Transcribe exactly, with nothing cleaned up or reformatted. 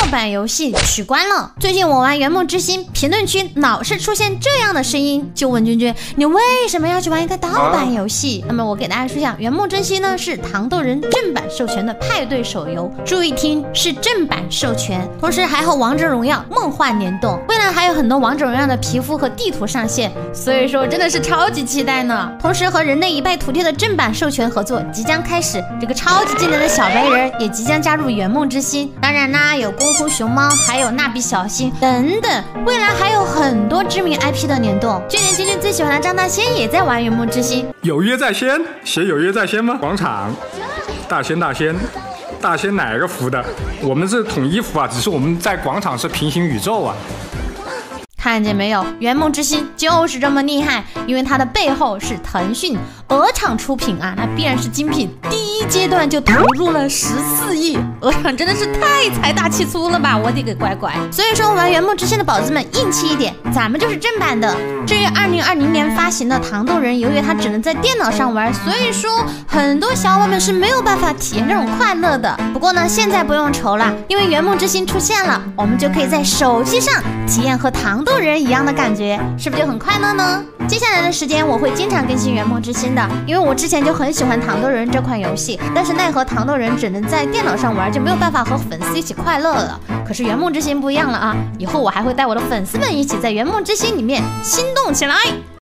版游戏取关了。最近我玩《圆梦之星》，评论区老是出现这样的声音，就问君君，你为什么要去玩一个盗版游戏？那么我给大家说一下，《圆梦之星》呢是糖豆人正版授权的派对手游，注意听，是正版授权，同时还和《王者荣耀》梦幻联动，未来还有很多《王者荣耀》的皮肤和地图上线，所以说真的是超级期待呢。同时和人类一败涂地的正版授权合作即将开始，这个超级技能的小白人也即将加入《圆梦之星》，当然啦，有功夫熊猫，还有蜡笔小新等等，未来还有很多知名 I P 的联动。去年君君最喜欢的张大仙也在玩《圆梦之星》， 有约在先，写有约在先吗？广场，大仙大仙。大仙哪个服的？我们是统一服啊，只是我们在广场是平行宇宙啊。 看见没有，圆梦之星就是这么厉害，因为它的背后是腾讯鹅厂出品啊，那必然是精品。第一阶段就投入了十四亿，鹅厂真的是太财大气粗了吧，我的个乖乖！所以说玩圆梦之星的宝子们硬气一点，咱们就是正版的。至于二零二零年发行的糖豆人，由于它只能在电脑上玩，所以说很多小伙伴们是没有办法体验这种快乐的。不过呢，现在不用愁了，因为圆梦之星出现了，我们就可以在手机上体验和糖豆人一样的感觉，是不是就很快乐呢？接下来的时间我会经常更新圆梦之星的，因为我之前就很喜欢糖豆人这款游戏，但是奈何糖豆人只能在电脑上玩，就没有办法和粉丝一起快乐了。可是圆梦之星不一样了啊，以后我还会带我的粉丝们一起在圆梦之星里面心动起来。